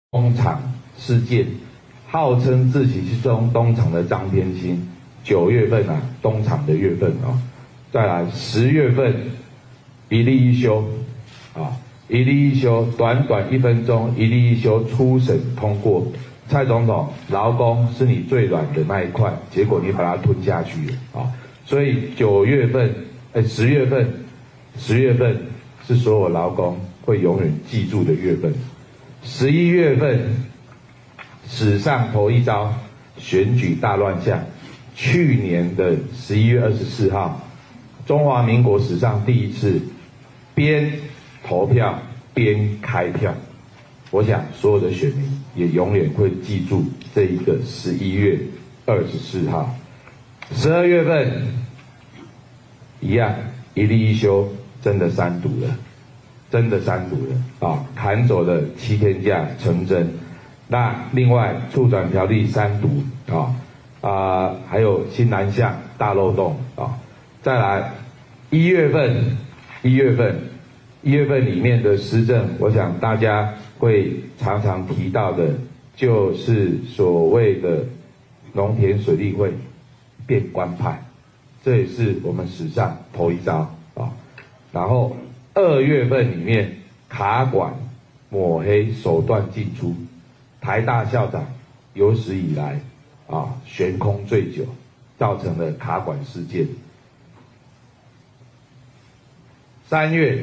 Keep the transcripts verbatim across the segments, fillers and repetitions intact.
东厂事件，号称自己是中东厂的张天兴，九月份啊，东厂的月份啊，再来十月份一例一休啊，一例一休，短短一分钟，一例一休初审通过。蔡总统，劳工是你最软的那一块，结果你把它吞下去了啊！所以九月份，哎，十月份，十月份是所有劳工会永远记住的月份。十一月份，史上头一遭选举大乱象。去年的十一月二十四号，中华民国史上第一次边投票边开票。我想所有的选民也永远会记住这一个十一月二十四号。十二月份一样一例一休，真的三读了，真的三读了啊！砍走了七天假成真。那另外促转条例三读啊啊、呃，还有新南向大漏洞啊。再来一月份，一月份，一月份里面的施政，我想大家会常常提到的，就是所谓的农田水利会变官派，这也是我们史上头一遭啊。然后二月份里面卡管抹黑手段尽出，台大校长有史以来啊悬空最久，造成了卡管事件。三月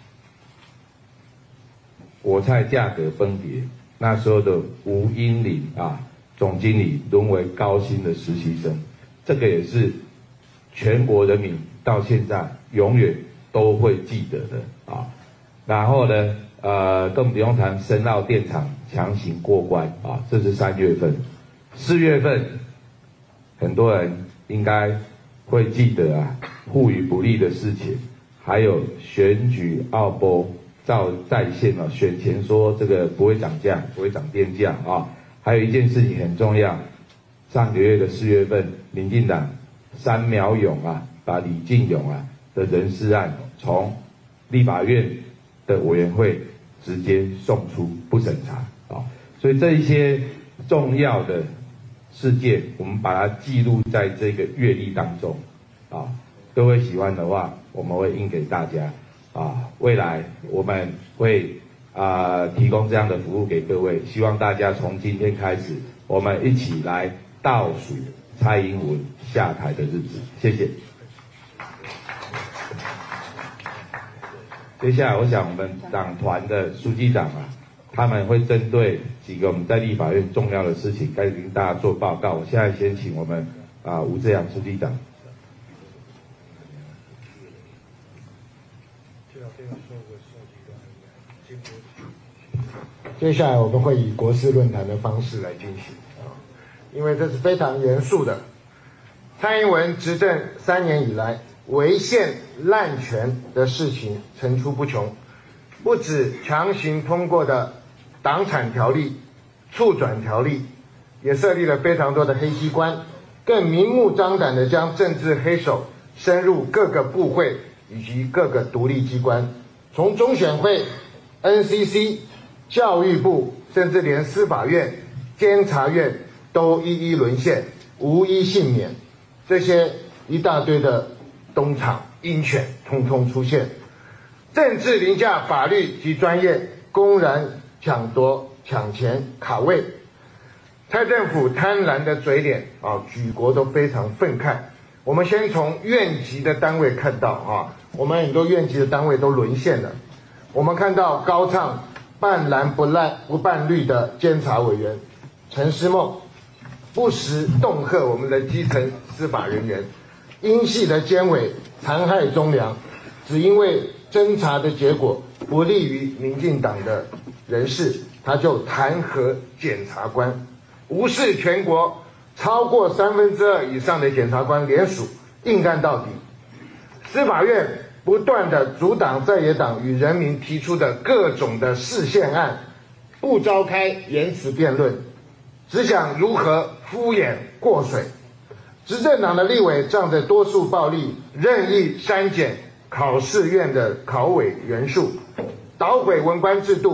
果菜价格崩跌，那时候的吴英林啊总经理沦为高薪的实习生，这个也是全国人民到现在永远都会记得的啊。然后呢，呃，更不用谈深澳电厂强行过关啊，这是三月份。四月份，很多人应该会记得啊，互与不利的事情，还有选举奥波照在线啊，选前说这个不会涨价，不会涨电价啊。还有一件事情很重要，上个月的四月份，民进党三秒勇啊，把李进勇啊的人事案从立法院的委员会直接送出不审查啊，所以这一些重要的事件，我们把它记录在这个月历当中啊。各位喜欢的话，我们会印给大家啊。未来我们会啊、呃、提供这样的服务给各位，希望大家从今天开始，我们一起来倒数蔡英文下台的日子。谢谢。接下来，我想我们党团的书记长啊，他们会针对几个我们在立法院重要的事情，该跟大家做报告。我现在先请我们啊、呃、吴志阳书记长。 接下来我们会以国事论坛的方式来进行啊，因为这是非常严肃的。蔡英文执政三年以来，违宪滥权的事情层出不穷，不止强行通过的党产条例、促转条例，也设立了非常多的黑机关，更明目张胆地将政治黑手深入各个部会以及各个独立机关，从中选会、N C C、教育部，甚至连司法院、监察院都一一沦陷，无一幸免。这些一大堆的东厂鹰犬通通出现，政治凌驾法律及专业，公然抢夺、抢钱、卡位。蔡政府贪婪的嘴脸啊，举国都非常愤慨。我们先从院级的单位看到啊，我们很多院级的单位都沦陷了。我们看到高唱半蓝不蓝不半绿的监察委员陈诗梦，不时恫吓我们的基层司法人员，英系的监委残害忠良，只因为侦查的结果不利于民进党的人士，他就弹劾检察官，无视全国超过三分之二以上的检察官联署硬干到底。司法院不断的阻挡在野党与人民提出的各种的释宪案，不召开言辞辩论，只想如何敷衍过水。执政党的立委仗着多数暴力，任意删减考试院的考委人数，捣毁文官制度，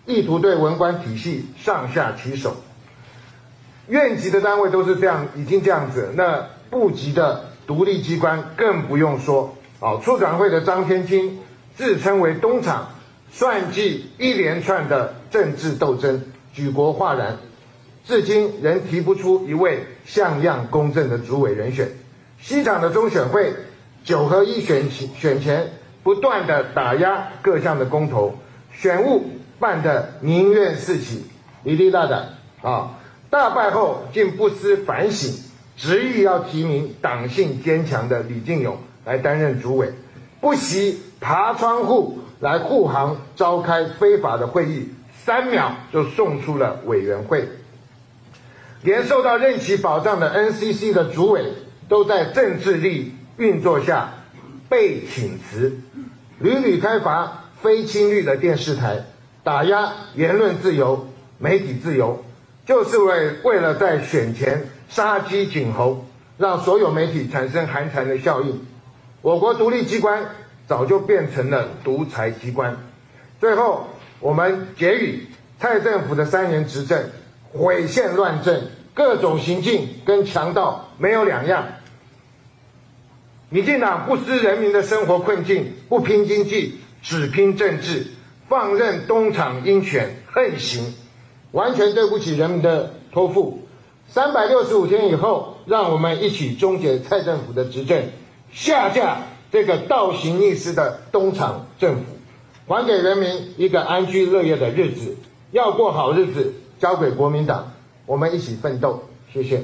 意图对文官体系上下其手。院级的单位都是这样，已经这样子，那部级的独立机关更不用说。啊，促转会的张天钦自称为东厂，算计一连串的政治斗争，举国哗然，至今仍提不出一位像样公正的主委人选。西厂的中选会九合一选选前不断的打压各项的公投，选务办得民怨四起，哩哩啦啦啊！大败后竟不思反省，执意要提名党性坚强的李进勇来担任主委，不惜爬窗户来护航，召开非法的会议，三秒就送出了委员会。连受到任期保障的 N C C 的主委都在政治力运作下被请辞，屡屡开罚非亲绿的电视台，打压言论自由、媒体自由，就是为为了在选前杀鸡儆猴，让所有媒体产生寒蝉的效应。我国独立机关早就变成了独裁机关。最后，我们结语：蔡政府的三年执政毁宪乱政，各种行径跟强盗没有两样。民进党不思人民的生活困境，不拼经济，只拼政治，放任东厂鹰犬横行，完全对不起人民的托付。三百六十五天以后，让我们一起终结蔡政府的执政，下架这个倒行逆施的东厂政府，还给人民一个安居乐业的日子。要过好日子，交给国民党，我们一起奋斗。谢谢。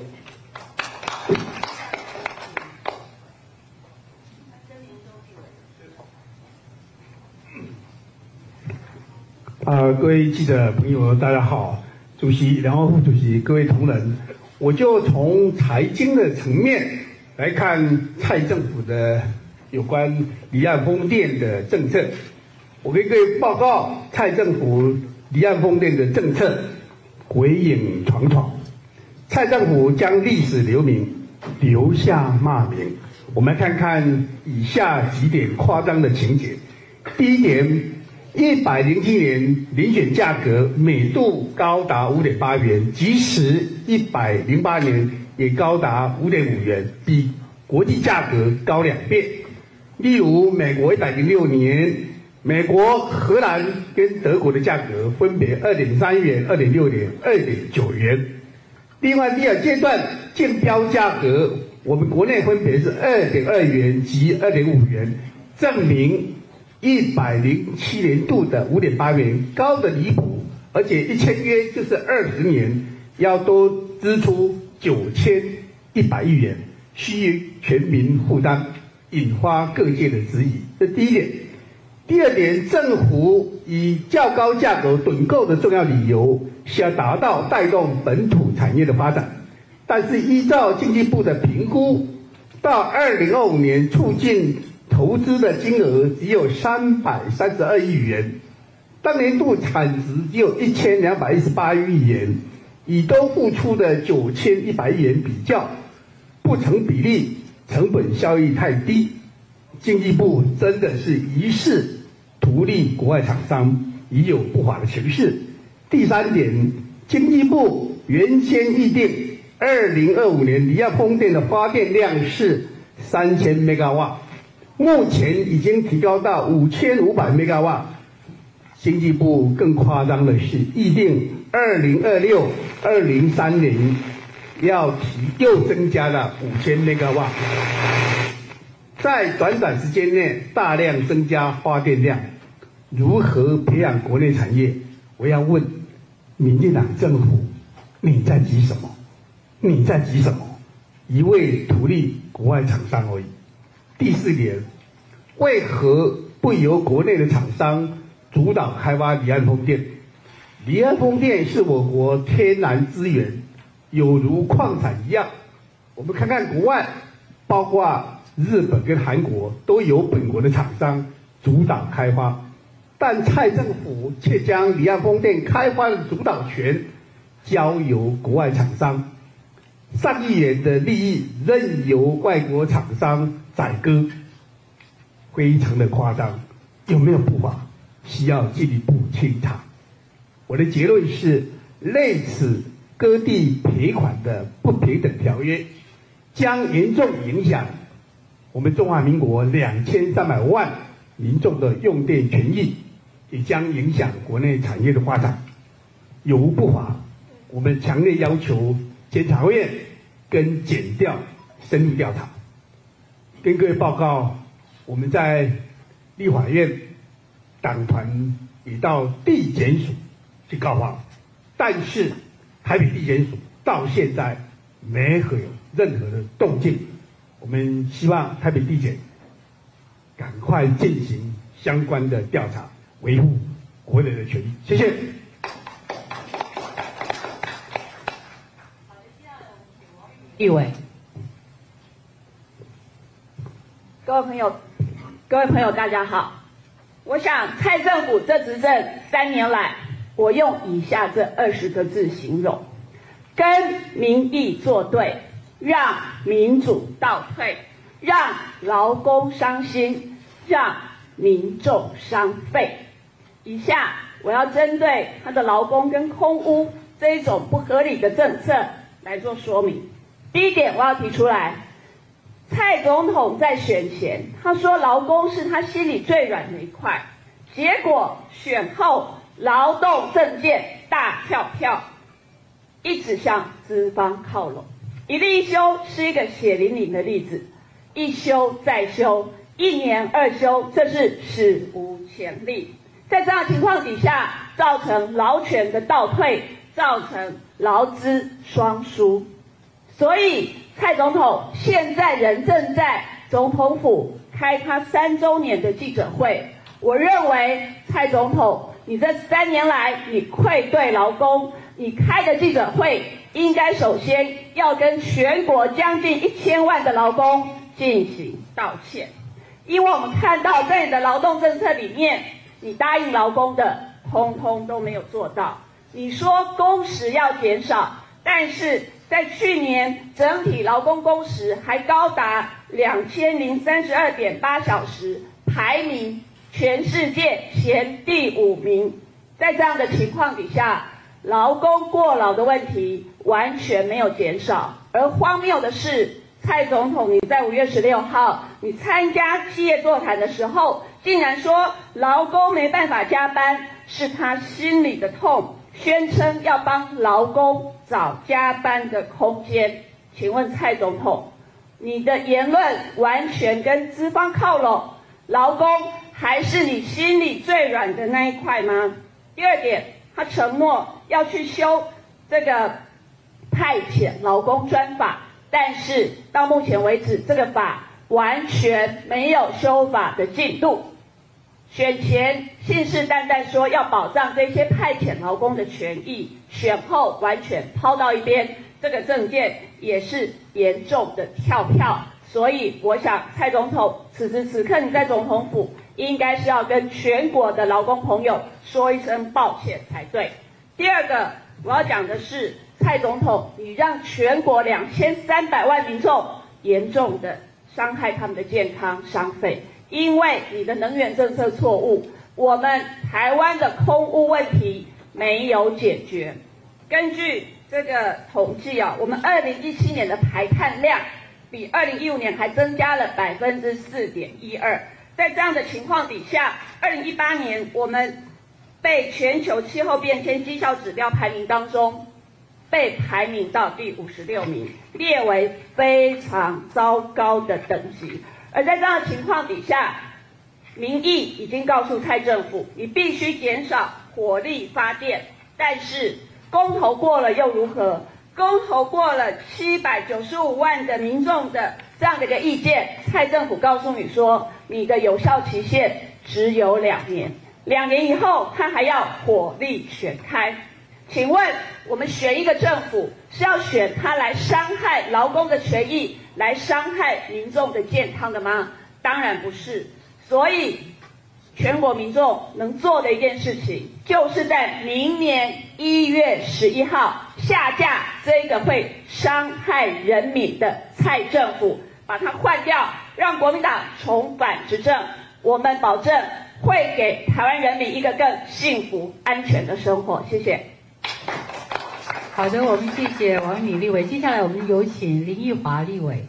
啊、呃，各位记者朋友，大家好，主席、两位副主席、各位同仁，我就从财经的层面来看蔡政府的有关离岸风电的政策。我给各位报告，蔡政府离岸风电的政策鬼影幢幢。蔡政府将历史留名，留下骂名。我们看看以下几点夸张的情节。第一点，一百零七年遴选价格每度高达五点八元，即使一百零八年也高达五点五元，比国际价格高两倍。例如，美国一百零六年，美国、荷兰跟德国的价格分别二点三元、二点六元、二点九元。另外，第二阶段竞标价格，我们国内分别是二点二元及二点五元，证明一百零七年度的五点八元高的离谱，而且一签约就是二十年，要多支出九千一百亿元，需全民负担，引发各界的质疑。这第一点。第二点，政府以较高价格趸购的重要理由是要达到带动本土产业的发展，但是依照经济部的评估，到二零二五年促进投资的金额只有三百三十二亿元，当年度产值只有一千两百一十八亿元，以都付出的九千一百亿元比较，不成比例，成本效益太低。经济部真的是疑似图利国外厂商，已有不法的情势。第三点，经济部原先预定二零二五年离岸风电的发电量是三千 megawatt， 目前已经提高到五千五百 megawatt。经济部更夸张的是，预定二零二六、二零三零要提又增加了五千 megawatt。在短短时间内大量增加发电量，如何培养国内产业？我要问民进党政府，你在急什么？你在急什么？一味图利国外厂商而已。第四点，为何不由国内的厂商主导开发离岸风电？离岸风电是我国天然资源，有如矿产一样。我们看看国外，包括日本跟韩国都由本国的厂商主导开发，但蔡政府却将离岸风电开发的主导权交由国外厂商，上亿元的利益任由外国厂商宰割，非常的夸张。有没有不法？需要进一步清查。 我的结论是，类似割地赔款的不平等条约，将严重影响我们中华民国两千三百万民众的用电权益，也将影响国内产业的发展，有无不法？我们强烈要求监察院跟检调深入调查。跟各位报告，我们在立法院党团也到地检署去告发，但是台北地检署到现在没有任何的动静。我们希望台北地检赶快进行相关的调查，维护国人的权益。谢谢。 立委，各位朋友，各位朋友，大家好。我想蔡政府这执政三年来，我用以下这二十个字形容：跟民意作对，让民主倒退，让劳工伤心，让民众伤肺。以下我要针对他的劳工跟空污这一种不合理的政策来做说明。第一点，我要提出来，蔡总统在选前他说劳工是他心里最软的一块，结果选后劳动政见大跳票，一直向资方靠拢。一例一休是一个血淋淋的例子，一休再休，一年二休，这是史无前例。在这样的情况底下，造成劳权的倒退，造成劳资双输。所以蔡总统现在人正在总统府开他三周年的记者会，我认为蔡总统，你这三年来你愧对劳工，你开的记者会应该首先要跟全国将近一千万的劳工进行道歉，因为我们看到在你的劳动政策里面，你答应劳工的通通都没有做到。你说工时要减少，但是在去年整体劳工工时还高达两千零三十二点八小时，排名全世界前第五名。在这样的情况底下，劳工过劳的问题完全没有减少。而荒谬的是，蔡总统你在五月十六号你参加企业座谈的时候，竟然说劳工没办法加班是他心里的痛，宣称要帮劳工找加班的空间。请问蔡总统，你的言论完全跟资方靠拢，劳工还是你心里最软的那一块吗？第二点，他承诺要去修这个派遣劳工专法，但是到目前为止，这个法完全没有修法的进度。选前信誓旦旦说要保障这些派遣劳工的权益，选后完全抛到一边，这个政见也是严重的跳票。所以我想蔡总统此时此刻你在总统府应该是要跟全国的劳工朋友说一声抱歉才对。第二个我要讲的是，蔡总统你让全国两千三百万民众严重的伤害他们的健康伤肺，因为你的能源政策错误，我们台湾的空污问题没有解决。根据这个统计啊，我们二零一七年的排碳量比二零一五年还增加了百分之四点一二。在这样的情况底下，二零一八年我们被全球气候变迁绩效指标排名当中被排名到第五十六名，列为非常糟糕的等级。而在这样的情况底下，民意已经告诉蔡政府，你必须减少火力发电，但是公投过了又如何？公投过了七百九十五万的民众的这样的一个意见，蔡政府告诉你说，你的有效期限只有两年，两年以后他还要火力全开。请问我们选一个政府是要选他来伤害劳工的权益，来伤害民众的健康的吗？当然不是。所以全国民众能做的一件事情，就是在明年一月十一号下架这个会伤害人民的蔡政府，把它换掉，让国民党重返执政。我们保证会给台湾人民一个更幸福、安全的生活。谢谢。 好的，我们谢谢王敏立委。接下来我们有请林奕华立委。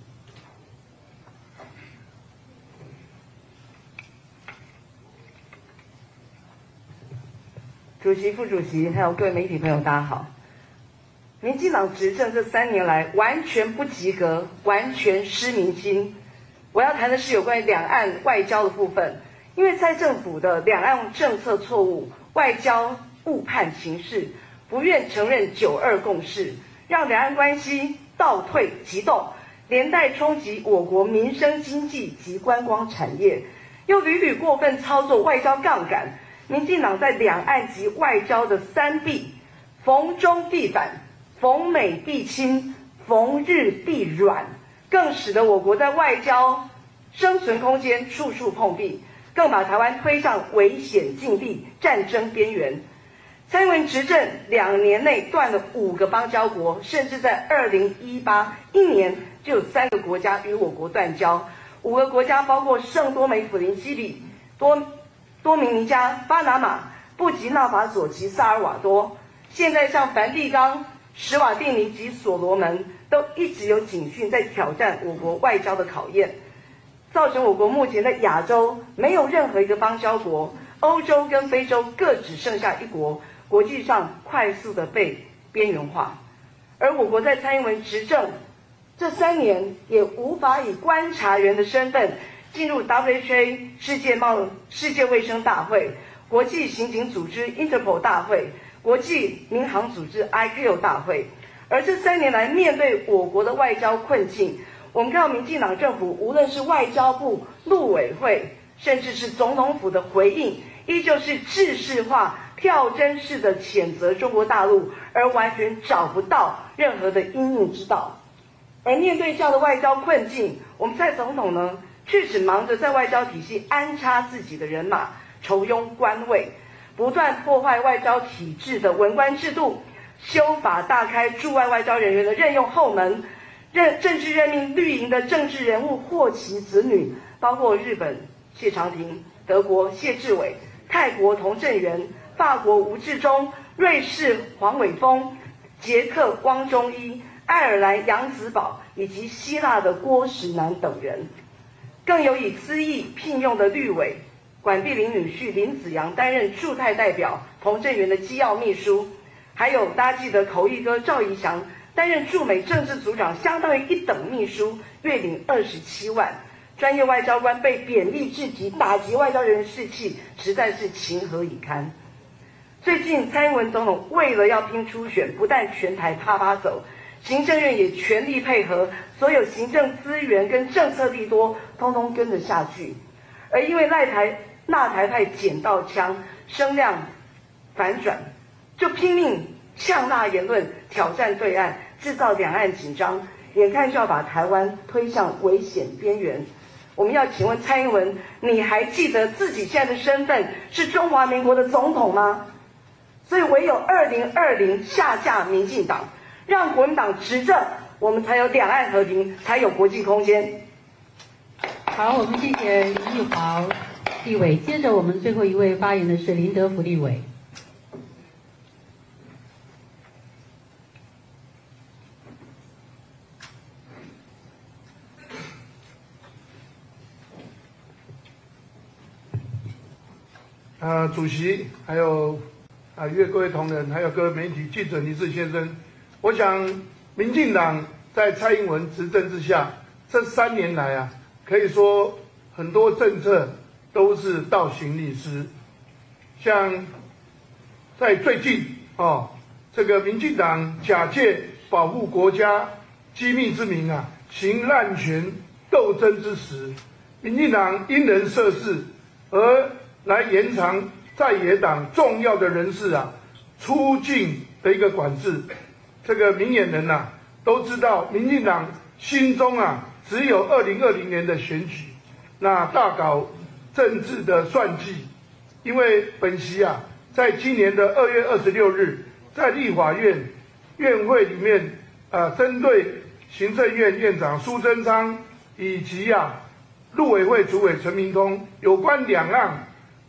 主席、副主席，还有各位媒体朋友，大家好。民进党执政这三年来完全不及格，完全失民心。我要谈的是有关于两岸外交的部分，因为蔡政府的两岸政策错误，外交误判情势，不愿承认九二共识，让两岸关系倒退急动，连带冲击我国民生经济及观光产业，又屡屡过分操作外交杠杆。民进党在两岸及外交的三必，逢中必反，逢美必亲，逢日必软，更使得我国在外交生存空间处处碰壁，更把台湾推上危险境地、战争边缘。蔡英文执政两年内断了五个邦交国，甚至在二零一八一年就有三个国家与我国断交。五个国家包括圣多美、普林西比、多多明尼加、巴拿马、布吉纳法索及萨尔瓦多。现在像梵蒂冈、史瓦蒂尼及所罗门都一直有警讯在挑战我国外交的考验，造成我国目前在亚洲没有任何一个邦交国，欧洲跟非洲各只剩下一国，国际上快速的被边缘化。而我国在蔡英文执政这三年，也无法以观察员的身份进入 W H A 世界贸世界卫生大会、国际刑警组织 Interpol 大会、国际民航组织 I C A O 大会。而这三年来，面对我国的外交困境，我们看到民进党政府无论是外交部、陆委会，甚至是总统府的回应，依旧是制式化、跳针式的谴责中国大陆，而完全找不到任何的因应之道。而面对这样的外交困境，我们蔡总统呢，却只忙着在外交体系安插自己的人马，酬庸官位，不断破坏外交体制的文官制度，修法大开驻外外交人员的任用后门，任政治任命绿营的政治人物或其子女，包括日本谢长廷、德国谢志伟、泰国童振源、法国吴志忠、瑞士黄伟峰、捷克汪中一、爱尔兰杨子宝以及希腊的郭石南等人。更有以私意聘用的绿委管碧玲女婿林子扬担任驻泰代表，童振源的机要秘书，还有大家记得口译哥赵怡翔担任驻美政治组长，相当于一等秘书，月领二十七万。专业外交官被贬低至极，打击外交人员士气，实在是情何以堪。最近蔡英文总统为了要拼初选，不但全台啪啪走，行政院也全力配合，所有行政资源跟政策利多，通通跟着下去。而因为赖台纳台派捡到枪，声量反转，就拼命呛纳言论，挑战对岸，制造两岸紧张，眼看就要把台湾推向危险边缘。我们要请问蔡英文，你还记得自己现在的身份是中华民国的总统吗？所以唯有二零二零下架民进党，让国民党执政，我们才有两岸和平，才有国际空间。 好，我们谢谢林奕华立委。接着我们最后一位发言的是林德福立委。 呃，主席，还有啊，约各位同仁，还有各位媒体记者倪志先生，我想，民进党在蔡英文执政之下，这三年来啊，可以说很多政策都是倒行逆施。像在最近哦，这个民进党假借保护国家机密之名啊，行滥权斗争之实，民进党因人设事而来延长在野党重要的人士啊出境的一个管制。这个明眼人呐、啊、都知道，民进党心中啊只有二零二零年的选举，那大搞政治的算计。因为本席啊，在今年的二月二十六日，在立法院院会里面啊，针对行政院院长苏贞昌以及啊陆委会主委陈明通有关两岸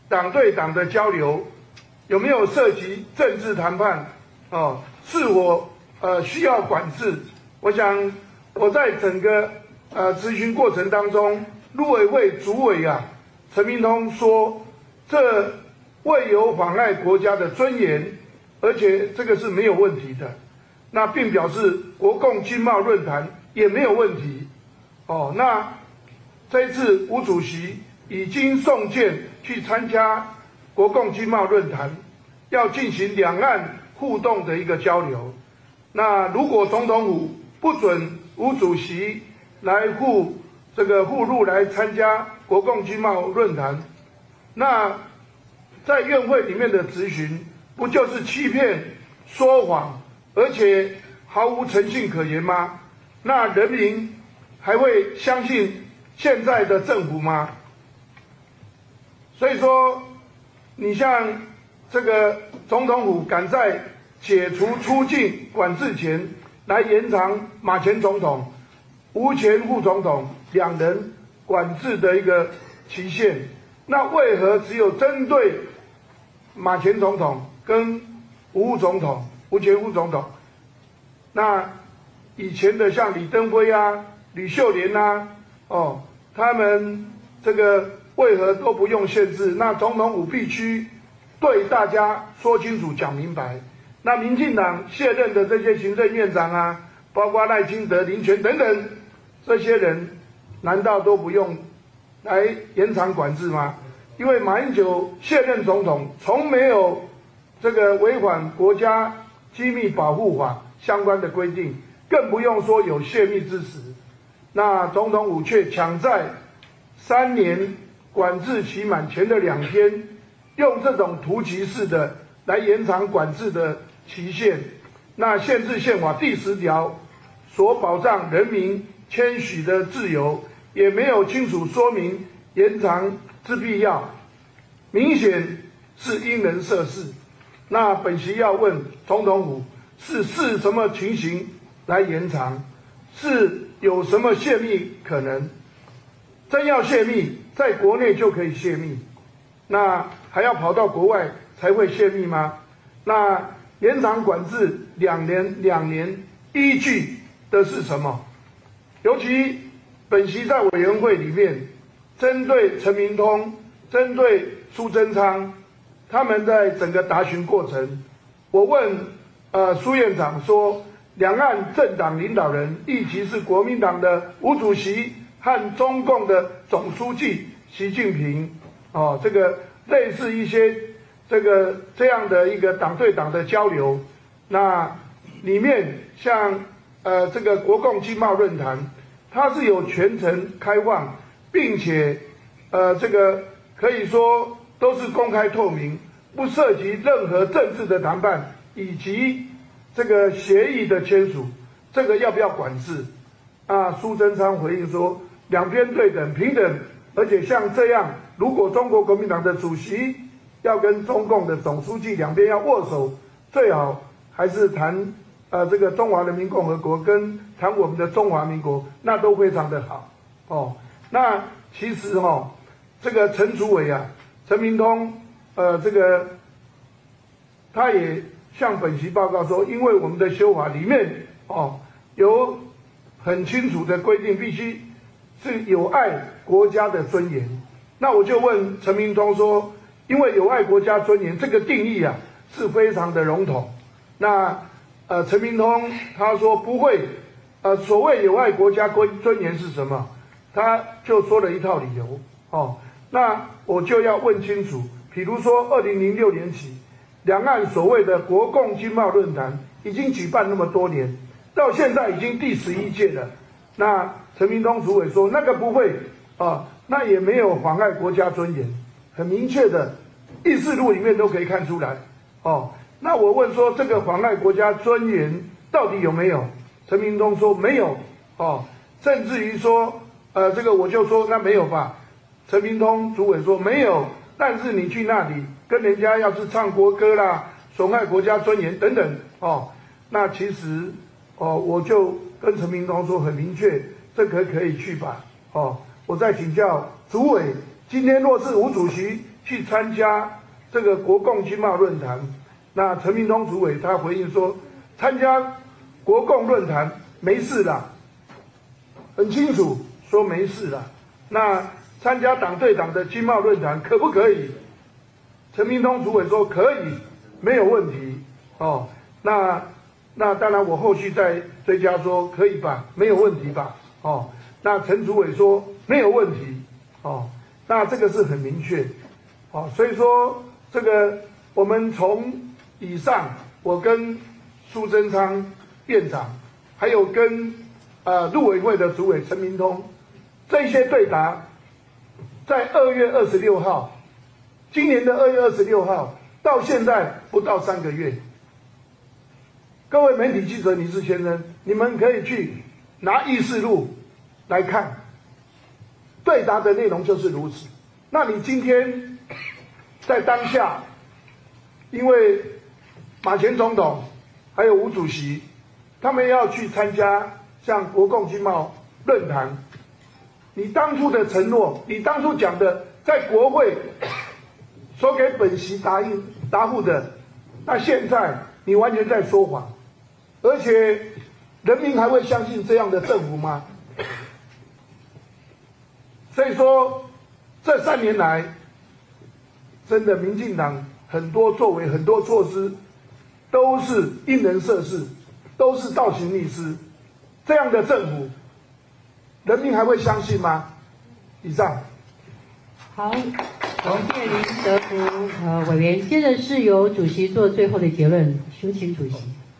党对党的交流有没有涉及政治谈判？哦，是否呃需要管制？我想我在整个呃咨询过程当中，陆委会主委啊陈明通说，这未有妨碍国家的尊严，而且这个是没有问题的。那并表示国共经贸论坛也没有问题。哦，那这一次吴主席已经送件去参加国共经贸论坛，要进行两岸互动的一个交流。那如果总统府不准吴主席来赴这个赴陆来参加国共经贸论坛，那在院会里面的质询不就是欺骗、说谎，而且毫无诚信可言吗？那人民还会相信现在的政府吗？所以说，你像这个总统府赶在解除出境管制前来延长马前总统、吴前副总统两人管制的一个期限，那为何只有针对马前总统跟吴副总统、吴前副总统？那以前的像李登辉啊、吕秀莲啊，哦，他们这个为何都不用限制？那总统府必须对大家说清楚、讲明白。那民进党卸任的这些行政院长啊，包括赖清德、林全等等，这些人难道都不用来延长管制吗？因为马英九卸任总统，从没有这个违反国家机密保护法相关的规定，更不用说有泄密之实。那总统府却抢在三年管制期满前的两天，用这种突击式的来延长管制的期限。那宪制宪法第十条所保障人民谦许的自由，也没有清楚说明延长之必要，明显是因人设事。那本席要问总统府，是视什么情形来延长？是有什么泄密可能？真要泄密，在国内就可以泄密，那还要跑到国外才会泄密吗？那延长管制两年，两年依据的是什么？尤其本席在委员会里面，针对陈明通、针对苏贞昌，他们在整个答询过程，我问呃苏院长说，两岸政党领导人，亦其是国民党的吴主席和中共的总书记习近平，哦，这个类似一些这个这样的一个党对党的交流，那里面像呃这个国共经贸论坛，它是有全程开放，并且呃这个可以说都是公开透明，不涉及任何政治的谈判以及这个协议的签署，这个要不要管制？啊，苏贞昌回应说，两边对等平等，而且像这样，如果中国国民党的主席要跟中共的总书记两边要握手，最好还是谈呃这个中华人民共和国跟谈我们的中华民国，那都非常的好哦。那其实哦，这个陈主委啊，陈明通，呃，这个他也向本席报告说，因为我们的修法里面哦有很清楚的规定，必须是有爱国家的尊严。那我就问陈明通说，因为有爱国家尊严这个定义啊是非常的笼统。那呃陈明通他说不会，呃所谓有爱国家尊严是什么？他就说了一套理由哦。那我就要问清楚，比如说二零零六年起，两岸所谓的国共经贸论坛已经举办那么多年，到现在已经第十一届了。那陈明通主委说那个不会啊，那也没有妨碍国家尊严，很明确的议事录里面都可以看出来哦。那我问说这个妨碍国家尊严到底有没有？陈明通说没有哦，甚至于说呃这个我就说那没有吧。陈明通主委说没有，但是你去那里跟人家要是唱国歌啦，损害国家尊严等等哦，那其实哦我就跟陈明通说很明确，这可可以去吧哦。我再请教主委，今天若是吴主席去参加这个国共经贸论坛。那陈明通主委他回应说，参加国共论坛没事啦，很清楚说没事啦。那参加党对党的经贸论坛可不可以？陈明通主委说可以，没有问题哦。那那当然我后续再追加说可以吧，没有问题吧？哦，那陈主委说没有问题哦。那这个是很明确哦，所以说这个我们从以上，我跟苏贞昌院长，还有跟呃陆委会的主委陈明通，这些对答，在二月二十六号，今年的二月二十六号到现在不到三个月。各位媒体记者、女士先生，你们可以去拿议事录来看，对答的内容就是如此。那你今天在当下，因为马前总统还有吴主席，他们要去参加像国共经贸论坛，你当初的承诺，你当初讲的，在国会所给本席答应答复的，那现在你完全在说谎，而且人民还会相信这样的政府吗？所以说，这三年来，真的民进党很多作为、很多措施，都是因人设事，都是倒行逆施。这样的政府，人民还会相信吗？以上。 好，感谢林德福呃委员。接着是由主席做最后的结论，有请主席。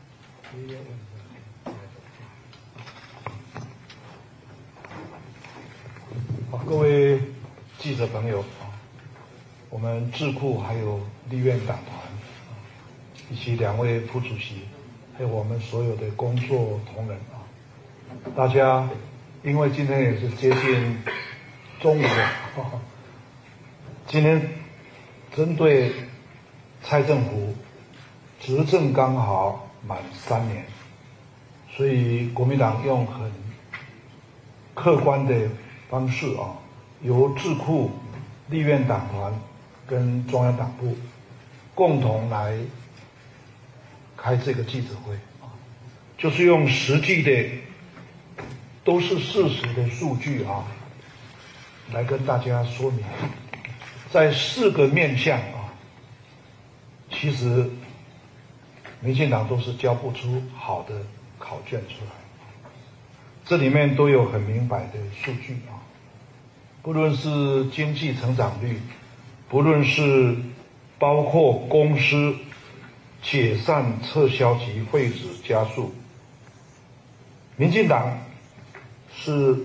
好，各位记者朋友，我们智库还有立院党团，以及两位副主席，还有我们所有的工作同仁啊，大家因为今天也是接近中午了，今天针对蔡政府执政刚好满三年，所以国民党用很客观的方式啊，由智库、立院党团跟中央党部共同来开这个记者会啊，就是用实际的，都是事实的数据啊，来跟大家说明，在四个面向啊，其实民进党都是交不出好的考卷出来，这里面都有很明白的数据啊。不论是经济成长率，不论是包括公司解散、撤销及废止加速，民进党是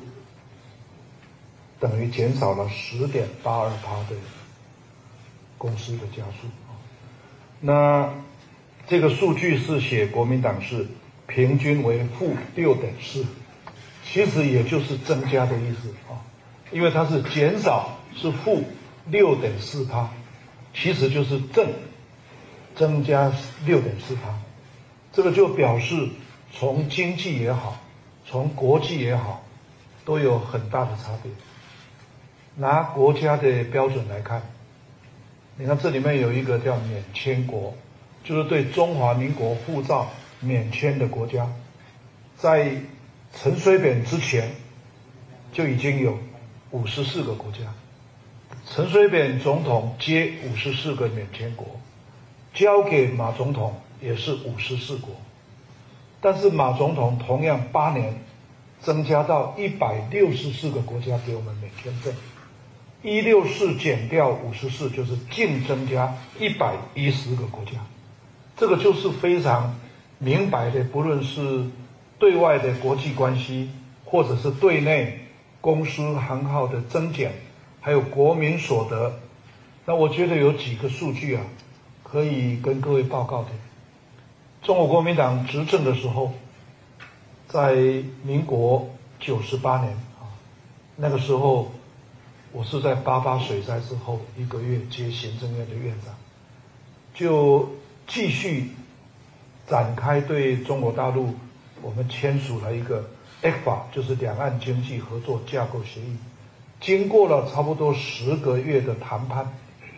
等于减少了十点八二趴的公司的加速。那这个数据是写国民党是平均为负六点四，其实也就是增加的意思啊。因为它是减少是负六点四趴，其实就是正增加六点四趴，这个就表示从经济也好，从国际也好，都有很大的差别。拿国家的标准来看，你看这里面有一个叫免签国，就是对中华民国护照免签的国家，在陈水扁之前就已经有五十四个国家，陈水扁总统接五十四个免签国，交给马总统也是五十四国，但是马总统同样八年增加到一百六十四个国家给我们免签证，一六四减掉五十四就是净增加一百一十个国家，这个就是非常明白的，不论是对外的国际关系，或者是对内公司行号的增减，还有国民所得，那我觉得有几个数据啊，可以跟各位报告的。中国国民党执政的时候，在民国九十八年啊，那个时候我是在八八水灾之后一个月接行政院的院长，就继续展开对中国大陆，我们签署了一个 E C F A， 就是两岸经济合作架构协议，经过了差不多十个月的谈判，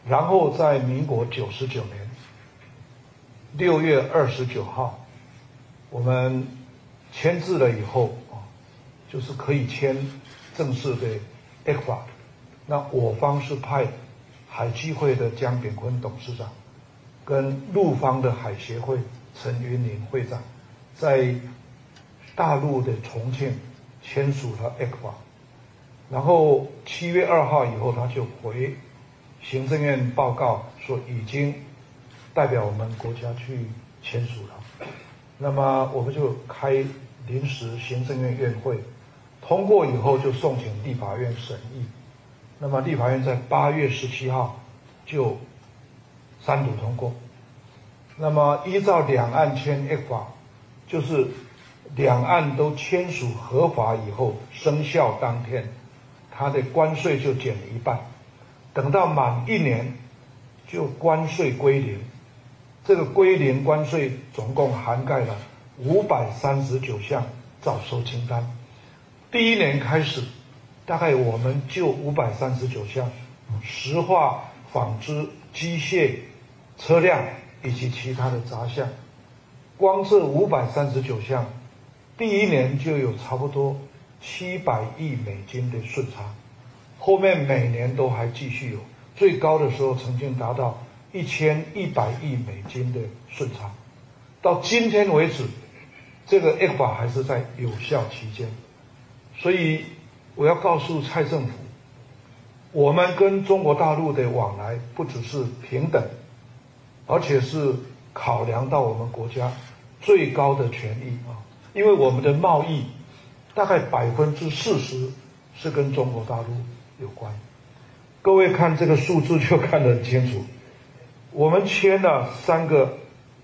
然后在民国九十九年六月二十九号，我们签字了以后啊，就是可以签正式的 E C F A。那我方是派海基会的江炳坤董事长，跟陆方的海协会陈云林会长，在大陆的重庆签署了 E C F A。然后七月二号以后，他就回行政院报告说已经代表我们国家去签署了。那么我们就开临时行政院院会，通过以后就送请立法院审议。那么立法院在八月十七号就三读通过。那么依照两岸签 E C F A， 就是两岸都签署合法以后生效当天，它的关税就减了一半，等到满一年就关税归零。这个归零关税总共涵盖了五百三十九项早收清单。第一年开始，大概我们就五百三十九项，石化、纺织、机械、车辆以及其他的杂项，光这五百三十九项，第一年就有差不多七百亿美金的顺差，后面每年都还继续有，最高的时候曾经达到一千一百亿美金的顺差。到今天为止，这个 E C F A 还是在有效期间。所以我要告诉蔡政府，我们跟中国大陆的往来不只是平等，而且是考量到我们国家最高的权益啊，因为我们的贸易大概百分之四十是跟中国大陆有关。各位看这个数字就看得很清楚，我们签了三个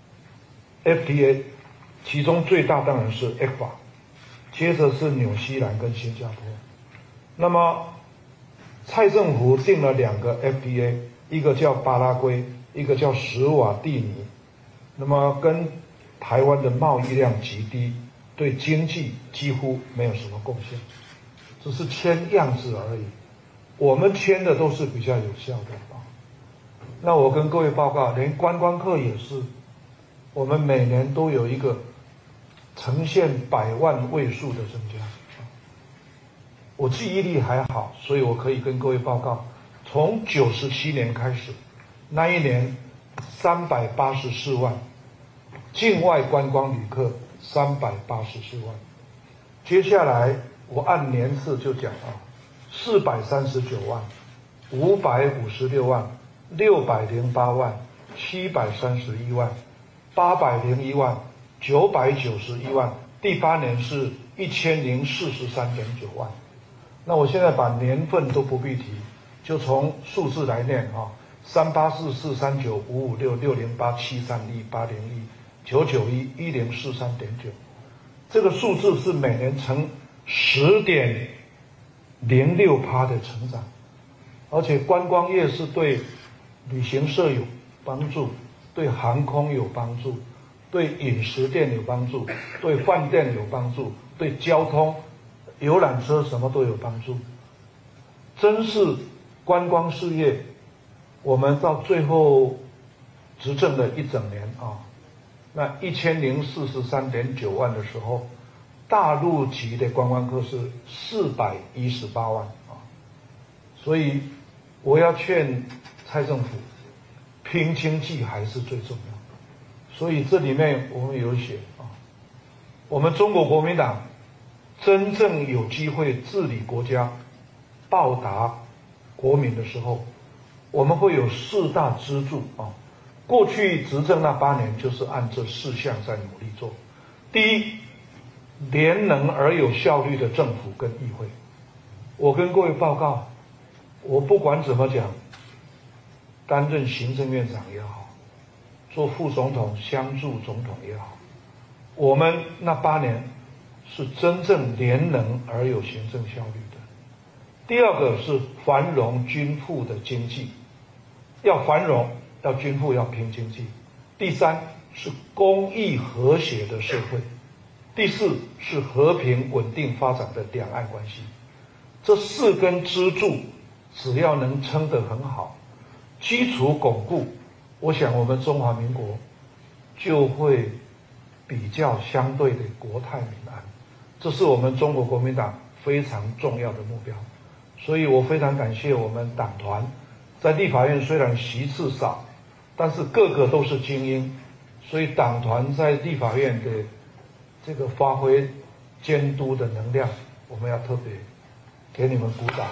F T A， 其中最大当然是 E C F A， 接着是纽西兰跟新加坡。那么蔡政府定了两个 F T A， 一个叫巴拉圭，一个叫史瓦蒂尼。那么跟台湾的贸易量极低，对经济几乎没有什么贡献，只是签样子而已。我们签的都是比较有效的啊。那我跟各位报告，连观光客也是，我们每年都有一个呈现百万位数的增加。我记忆力还好，所以我可以跟各位报告，从九十七年开始，那一年三百八十四万，境外观光旅客三百八十四万。接下来我按年次就讲啊，四百三十九万，五百五十六万，六百零八万，七百三十一万，八百零一万，九百九十一万，第八年是一千零四十三点九万。那我现在把年份都不必提，就从数字来念啊，三八四四三九五五六六零八七三一八零一九九一一零四三点九，这个数字是每年呈十点零六趴的成长，而且观光业是对旅行社有帮助，对航空有帮助，对饮食店有帮助，对饭店有帮助，对交通游览车什么都有帮助，真是观光事业。我们到最后执政了一整年啊，那一千零四十三点九万的时候，大陆籍的观光客是四百一十八万啊，所以我要劝蔡政府，拼经济还是最重要。所以这里面我们有写啊，我们中国国民党真正有机会治理国家、报答国民的时候，我们会有四大支柱啊。过去执政那八年就是按这四项在努力做。第一，廉能而有效率的政府跟议会。我跟各位报告，我不管怎么讲，担任行政院长也好，做副总统、相助总统也好，我们那八年是真正廉能而有行政效率的。第二个是繁荣均富的经济，要繁荣，要均富，要拼经济。第三是公益和谐的社会。第四是和平稳定发展的两岸关系。这四根支柱只要能撑得很好， 基础巩固，我想我们中华民国就会比较相对的国泰民安，这是我们中国国民党非常重要的目标。所以我非常感谢我们党团，在立法院虽然席次少，但是个个都是精英，所以党团在立法院的这个发挥监督的能量，我们要特别给你们鼓掌。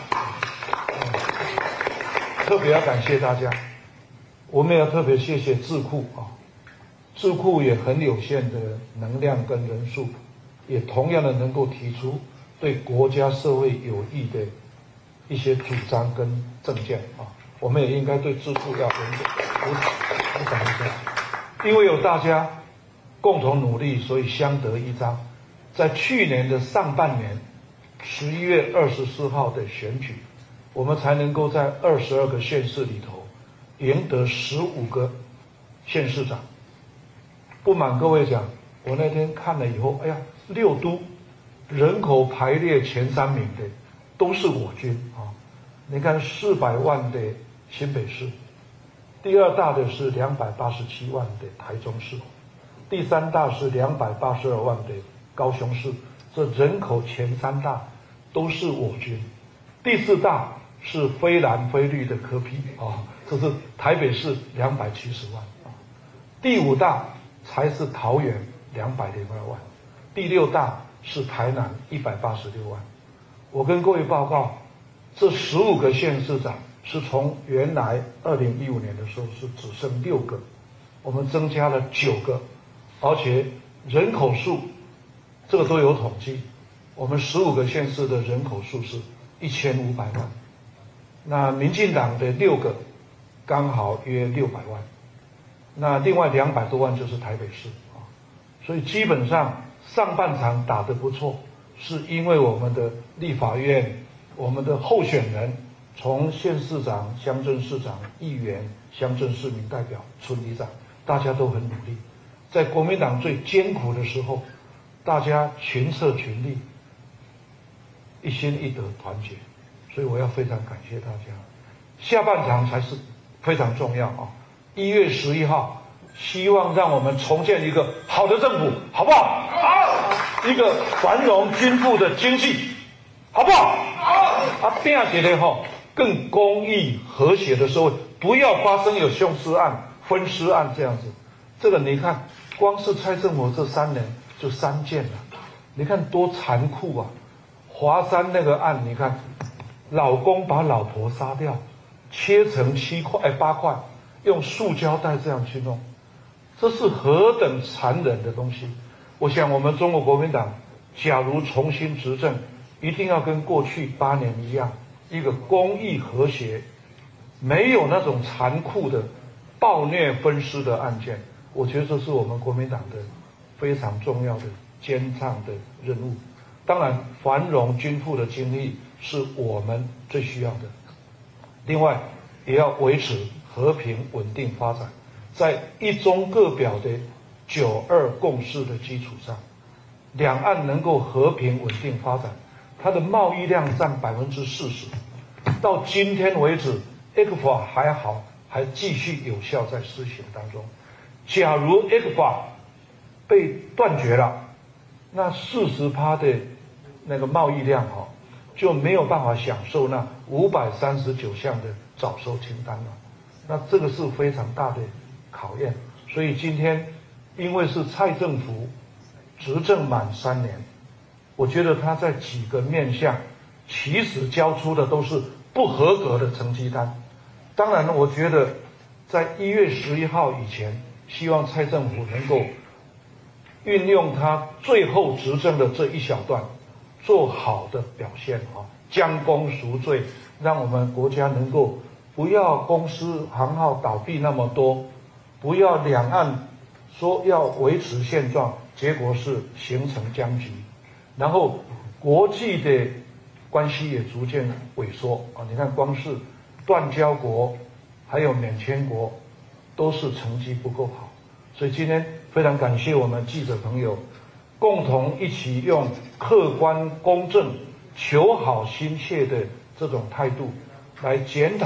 特别要感谢大家，我们也要特别谢谢智库啊，智库也很有限的能量跟人数，也同样的能够提出对国家社会有益的一些主张跟政见啊，我们也应该对智库要鼓鼓掌一下，因为有大家共同努力，所以相得益彰。在去年的上半年，十一月二十四号的选举，我们才能够在二十二个县市里头赢得十五个县市长。不瞒各位讲，我那天看了以后，哎呀，六都人口排列前三名的都是我军啊！你看四百万的新北市，第二大的是两百八十七万的台中市，第三大是两百八十二万的高雄市，这人口前三大都是我军。第四大是非蓝非绿的柯 P 啊，这是台北市两百七十万啊。第五大才是桃园两百零二万，第六大是台南一百八十六万。我跟各位报告，这十五个县市长是从原来二零一五年的时候是只剩六个，我们增加了九个，而且人口数这个都有统计，我们十五个县市的人口数是一千五百万，那民进党的六个刚好约六百万，那另外两百多万就是台北市啊，所以基本上上半场打得不错，是因为我们的立法院，我们的候选人从县市长、乡镇市长、议员、乡镇市民代表、村里长，大家都很努力，在国民党最艰苦的时候，大家群策群力，一心一德团结，所以我要非常感谢大家。下半场才是非常重要啊！一月十一号，希望让我们重建一个好的政府，好不好？好，一个繁荣均富的经济，好不好？好。啊，第二节呢，哈，更公益和谐的社会，不要发生有凶尸案、分尸案这样子。这个你看，光是蔡政府这三年就三件了，你看多残酷啊！华山那个案，你看，老公把老婆杀掉，切成七块哎八块，用塑胶袋这样去弄，这是何等残忍的东西！我想我们中国国民党假如重新执政，一定要跟过去八年一样，一个公益和谐，没有那种残酷的暴虐分尸的案件。我觉得这是我们国民党的非常重要的肩上的任务。当然，繁荣均富的经济是我们最需要的。另外，也要维持和平稳定发展，在一中各表的九二共识的基础上，两岸能够和平稳定发展，它的贸易量占百分之四十。到今天为止 ，E C F A 还好，还继续有效在施行当中。假如 E C F A 被断绝了，那四十趴的那个贸易量哈、哦，就没有办法享受那五百三十九项的早收清单了。那这个是非常大的考验。所以今天，因为是蔡政府执政满三年，我觉得他在几个面向，其实交出的都是不合格的成绩单。当然，我觉得在一月十一号以前，希望蔡政府能够运用他最后执政的这一小段，做好的表现啊，将功赎罪，让我们国家能够不要公司行号倒闭那么多，不要两岸说要维持现状，结果是形成僵局，然后国际的关系也逐渐萎缩啊！你看，光是断交国还有免签国，都是成绩不够好。所以今天非常感谢我们记者朋友，共同一起用客观公正、求好心切的这种态度，来检讨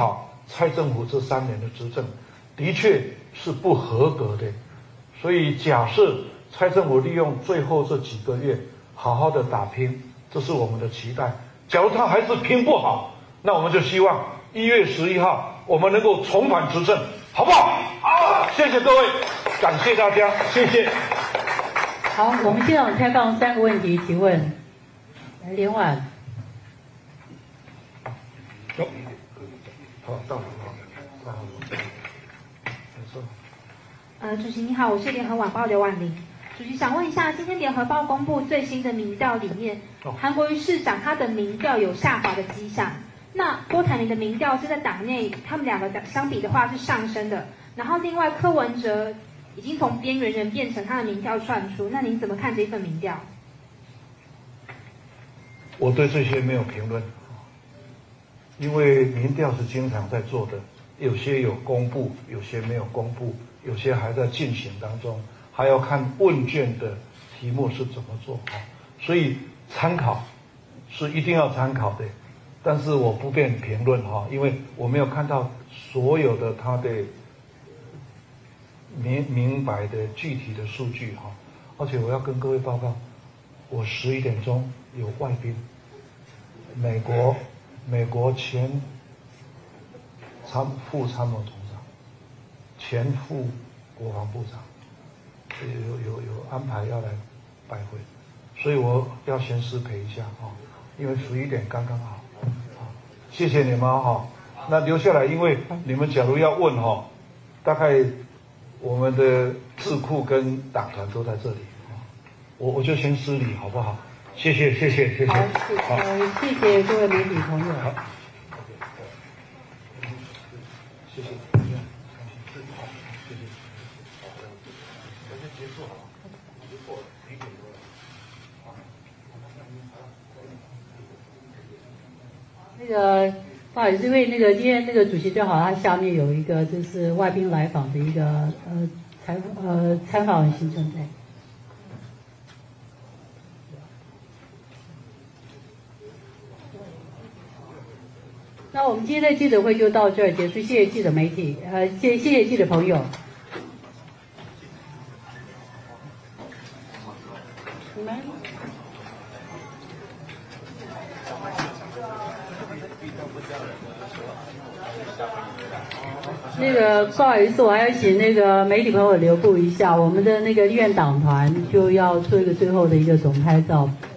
蔡政府这三年的执政的确是不合格的，所以假设蔡政府利用最后这几个月好好的打拼，这是我们的期待。假如他还是拼不好，那我们就希望一月十一号我们能够重返执政，好不好？好，谢谢各位，感谢大家，谢谢。 好，我们现场开放三个问题提问，来连婉。 有，好，到了，好， 呃，主席你好，我是联合晚报刘婉玲。主席想问一下，今天联合报公布最新的民调里面，韩国瑜市长他的民调有下滑的迹象。那郭台铭的民调是在党内，他们两个相比的话是上升的。然后另外柯文哲已经从边缘人变成他的民调窜出，那您怎么看这份民调？ 我对这些没有评论，因为民调是经常在做的，有些有公布，有些没有公布，有些还在进行当中，还要看问卷的题目是怎么做啊。所以参考是一定要参考的，但是我不便评论哈，因为我没有看到所有的他的明明白的具体的数据哈。而且我要跟各位报告，我十一点钟有外宾，美国美国前参副参谋总长，前副国防部长，有有有安排要来拜会，所以我要先失陪一下啊，因为十一点刚刚好。谢谢你们哈，那留下来，因为你们假如要问哈，大概我们的智库跟党团都在这里，我我就先失礼好不好？谢谢谢谢谢谢。 好，呃，谢谢各位媒体朋友。 好，谢谢。 那个不好意思，因为那个今天那个主席正好他下面有一个就是外宾来访的一个呃采呃参访行程在。那我们今天的记者会就到这儿结束，谢谢记者媒体，呃，谢谢谢记者朋友。你们。那个不好意思，我还要请那个媒体朋友留步一下，我们的那个立院党团就要做一个最后的一个总拍照。